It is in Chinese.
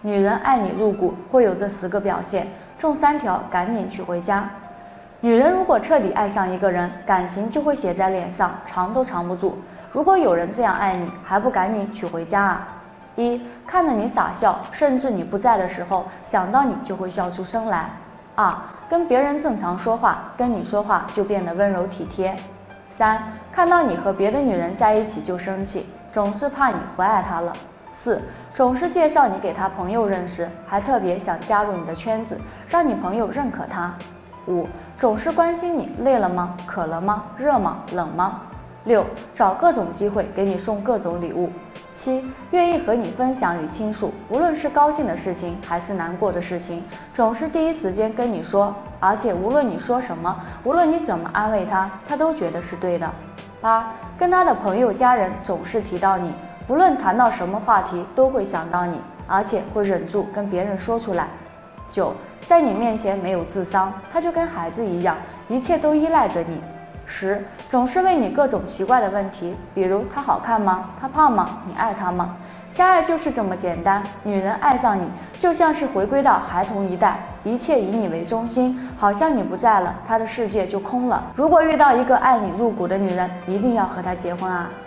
女人爱你入骨，会有这10个表现，中3条赶紧娶回家。女人如果彻底爱上一个人，感情就会写在脸上，藏都藏不住。如果有人这样爱你，还不赶紧娶回家啊？1. 看着你傻笑，甚至你不在的时候，想到你就会笑出声来。2. 跟别人正常说话，跟你说话就变得温柔体贴。3. 看到你和别的女人在一起就生气，总是怕你不爱她了。4. 总是介绍你给他朋友认识，还特别想加入你的圈子，让你朋友认可他。5. 总是关心你累了吗？渴了吗？热吗？冷吗？6. 找各种机会给你送各种礼物。7. 愿意和你分享与倾诉，无论是高兴的事情还是难过的事情，总是第一时间跟你说，而且无论你说什么，无论你怎么安慰他，他都觉得是对的。8. 跟他的朋友家人总是提到你，不论谈到什么话题都会想到你，而且会忍住跟别人说出来。9. 在你面前没有智商，他就跟孩子一样，一切都依赖着你。10. 总是问你各种奇怪的问题，比如他好看吗？他胖吗？你爱他吗？相爱就是这么简单，女人爱上你，就像是回归到孩童一代，一切以你为中心，好像你不在了，她的世界就空了。如果遇到一个爱你入骨的女人，一定要和她结婚啊！